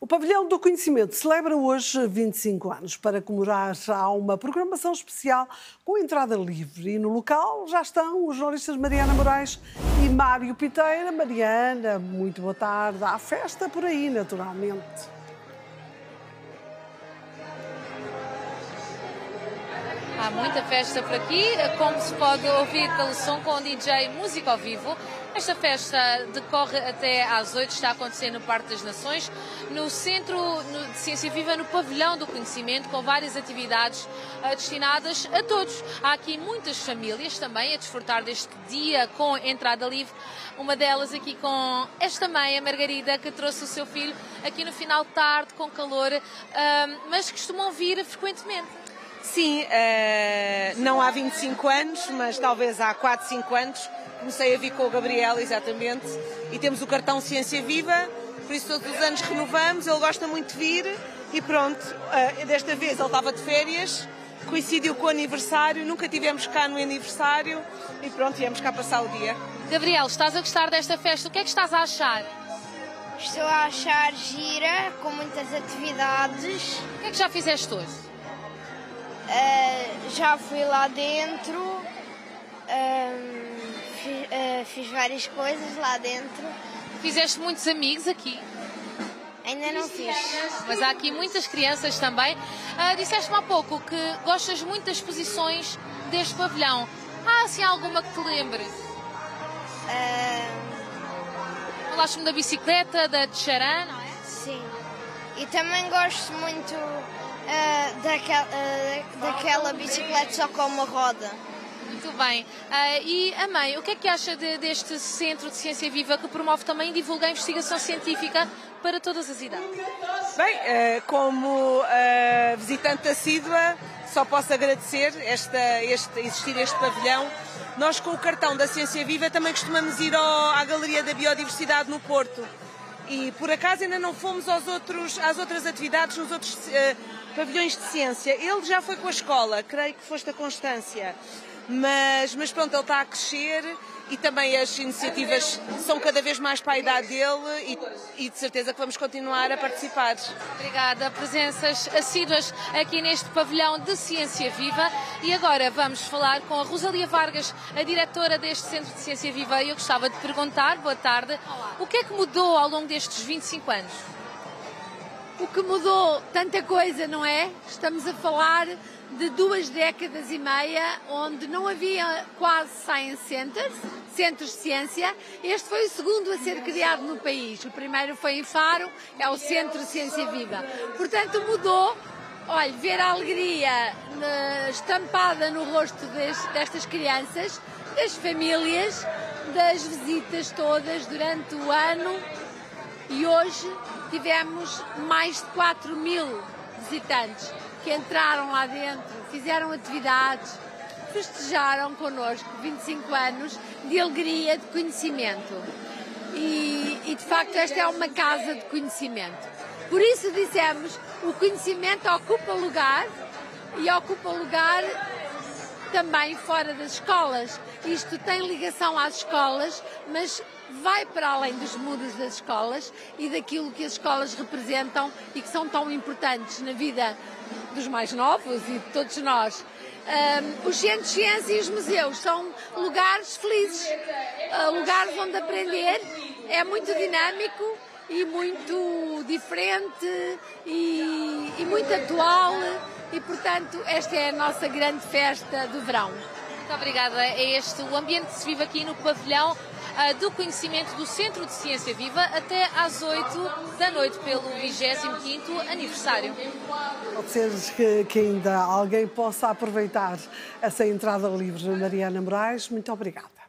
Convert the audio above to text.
O Pavilhão do Conhecimento celebra hoje 25 anos. Para comemorar, há uma programação especial com entrada livre. E no local já estão os jornalistas Mariana Moraes e Mário Piteira. Mariana, muito boa tarde. Há festa por aí, naturalmente. Há muita festa por aqui, como se pode ouvir pelo som com o DJ Música ao Vivo. Esta festa decorre até às 8, está a acontecer no Parque das Nações, no Centro de Ciência Viva, no Pavilhão do Conhecimento, com várias atividades destinadas a todos. Há aqui muitas famílias também a desfrutar deste dia com entrada livre. Uma delas aqui com esta mãe, a Margarida, que trouxe o seu filho aqui no final de tarde, com calor, mas costumam vir frequentemente. Sim, não há 25 anos, mas talvez há 4, 5 anos. Comecei a vir com o Gabriel, exatamente, e temos o cartão Ciência Viva, por isso todos os anos renovamos, ele gosta muito de vir e pronto, desta vez ele estava de férias, coincidiu com o aniversário, nunca tivemos cá no aniversário e pronto, viemos cá passar o dia. Gabriel, estás a gostar desta festa? O que é que estás a achar? Estou a achar gira, com muitas atividades. O que é que já fizeste hoje? Já fui lá dentro, fiz várias coisas lá dentro. Fizeste muitos amigos aqui? Ainda não fiz. Mas há aqui muitas crianças também. Disseste-me há pouco que gostas muito das exposições deste pavilhão. Há assim alguma que te lembres? Falaste-me da bicicleta, da Tcharam, não é? Sim. E também gosto muito daquela bicicleta só com uma roda. Muito bem. E a mãe, o que é que acha deste Centro de Ciência Viva que promove também e divulga a investigação científica para todas as idades? Bem, como visitante assídua, só posso agradecer existir este pavilhão. Nós, com o cartão da Ciência Viva, também costumamos ir à Galeria da Biodiversidade no Porto. E, por acaso, ainda não fomos às outras atividades, nos outros pavilhões de ciência. Ele já foi com a escola, creio que foste a Constância. Mas pronto, ele está a crescer e também as iniciativas são cada vez mais para a idade dele e de certeza que vamos continuar a participar. Obrigada, presenças assíduas aqui neste pavilhão de Ciência Viva. E agora vamos falar com a Rosalia Vargas, a diretora deste Centro de Ciência Viva. E eu gostava de perguntar, boa tarde, o que é que mudou ao longo destes 25 anos? O que mudou? Tanta coisa, não é? Estamos a falar de 2 décadas e meia, onde não havia quase Science Centers, centros de ciência. Este foi o segundo a ser criado no país. O primeiro foi em Faro, é o Centro de Ciência Viva. Portanto, mudou. Olha, ver a alegria estampada no rosto destas crianças, das famílias, das visitas todas durante o ano. E hoje tivemos mais de 4.000 visitantes que entraram lá dentro, fizeram atividades, festejaram connosco 25 anos de alegria, de conhecimento. E de facto esta é uma casa de conhecimento. Por isso dissemos, o conhecimento ocupa lugar e ocupa lugar também fora das escolas. Isto tem ligação às escolas, mas vai para além dos muros das escolas e daquilo que as escolas representam e que são tão importantes na vida dos mais novos e de todos nós. Os centros de ciência e os museus são lugares felizes, lugares onde aprender é muito dinâmico e muito diferente e muito atual e, portanto, esta é a nossa grande festa do verão. Muito obrigada. É este o ambiente que se vive aqui no Pavilhão do Conhecimento do Centro de Ciência Viva até às 8 da noite pelo 25º aniversário. Pode ser que ainda alguém possa aproveitar essa entrada livre. Mariana Moraes, muito obrigada.